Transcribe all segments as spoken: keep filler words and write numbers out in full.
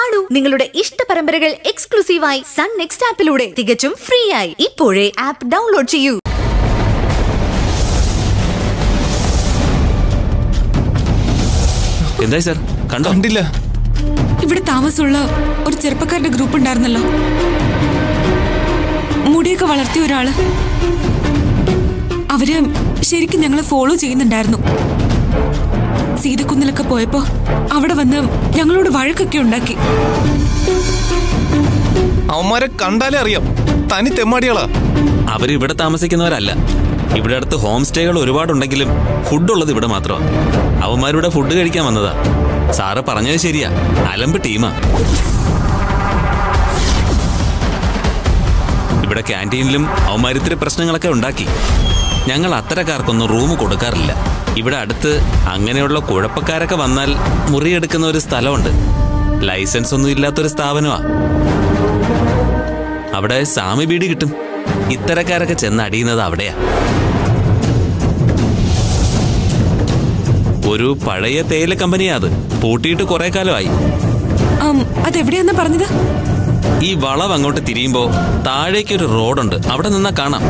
കാണൂ നിങ്ങളുടെ ഇഷ്ട പരമ്പരകൾ എക്സ്ക്ലൂസീവായി സൺ നെക്സ്റ്റ് ആപ്പിലൂടെ തികച്ചും ഫ്രീ ആയി. ഇപ്പോഴേ ആപ്പ് ഡൗൺലോഡ് ചെയ്യൂ. എന്തായി സർ? കണ്ടില്ല. ഇവിടെ താമസമുള്ള ഒരു ചെറുപ്പക്കാരുടെ ഗ്രൂപ്പ് ഉണ്ടായിരുന്നല്ലോ, മുടിയൊക്കെ വളർത്തിയ ഒരാള്. അവര് ശരിക്കും ഞങ്ങളെ ഫോളോ ചെയ്യുന്നുണ്ടായിരുന്നു. സീതക്കുന്നിലൊക്കെ പോയപ്പോ അവിടെ വന്ന് ഞങ്ങളോട് വഴക്കൊക്കെ ഉണ്ടാക്കി. അവന്മാരെ കണ്ടാലേ അറിയാം തനി തെമ്മാടികളാ. അവരിവിടെ താമസിക്കുന്നവരല്ല. ഇവിടെ അടുത്ത് ഹോം സ്റ്റേകൾ ഒരുപാടുണ്ടെങ്കിലും ഫുഡുള്ളത് ഇവിടെ മാത്രമാണ്. അവന്മാരുടെ ഫുഡ് കഴിക്കാൻ വന്നതാ. സാറ് പറഞ്ഞത് ശരിയാ, അലമ്പ് ടീമാ. ഇവിടെ ക്യാൻറ്റീനിലും അവന്മാരിത്തിരി പ്രശ്നങ്ങളൊക്കെ ഉണ്ടാക്കി. ഞങ്ങൾ അത്തരക്കാർക്കൊന്നും റൂം കൊടുക്കാറില്ല. ഇവിടെ അടുത്ത് അങ്ങനെയുള്ള കുഴപ്പക്കാരൊക്കെ വന്നാൽ മുറിയെടുക്കുന്ന ഒരു സ്ഥലമുണ്ട്. ലൈസൻസ് ഒന്നും ഇല്ലാത്തൊരു സ്ഥാപനമാ. അവിടെ സാമി ബീഡി കിട്ടും. ഇത്തരക്കാരൊക്കെ ചെന്ന് അടിയുന്നത് അവിടെയാ. ഒരു പഴയ തേയില കമ്പനിയാ അത്. പൂട്ടിയിട്ട് കുറെ കാലമായി. അതെവിടെയാന്നാ പറഞ്ഞത്? ഈ വളവ് അങ്ങോട്ട് തിരിയുമ്പോ താഴേക്കൊരു റോഡുണ്ട്, അവിടെ നിന്നാ കാണാം.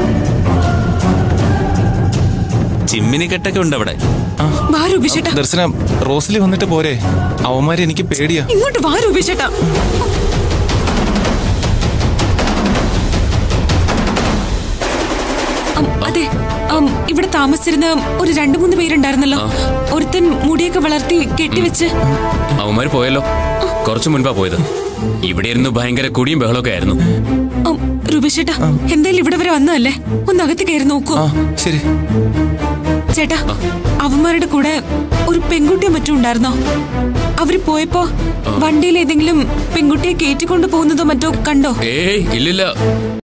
ചിമ്മിനി കെട്ടൊക്കെ ഉണ്ട് അവിടെ. ദർശന, റോസ്ലി വന്നിട്ട് പോരെ? അവന്മാരെ എനിക്ക് പേടിയാ. ഇങ്ങോട്ട് വാ രൂപേഷേട്ടാ. അതെ, ഇവിടെ താമസിച്ചിരുന്ന ഒരു രണ്ടു മൂന്ന് പേരുണ്ടായിരുന്നല്ലോ. ഒരുത്തൻ മുടിയൊക്കെ വളർത്തി കെട്ടിവെച്ച്. അവന്മാര് പോയല്ലോ. കുറച്ചു മുൻപാ പോയത്. ഇവിടെ ഇരുന്ന് ഭയങ്കര കുടിയും ബഹളമൊക്കെ ആയിരുന്നു. രൂപേഷേട്ടാ, എന്തായാലും ഇവിടെ വരെ വന്നതല്ലേ, ഒന്ന് അകത്ത് കയറി നോക്കൂ. ശരി ചേട്ടാ, അവന്മാരുടെ കൂടെ ഒരു പെൺകുട്ടിയെ മറ്റും ഉണ്ടായിരുന്നോ? അവര് പോയപ്പോ വണ്ടിയിൽ ഏതെങ്കിലും പെൺകുട്ടിയെ കയറ്റിക്കൊണ്ടു പോകുന്നതോ മറ്റോ കണ്ടോ? ഏയ് ഇല്ലില്ല.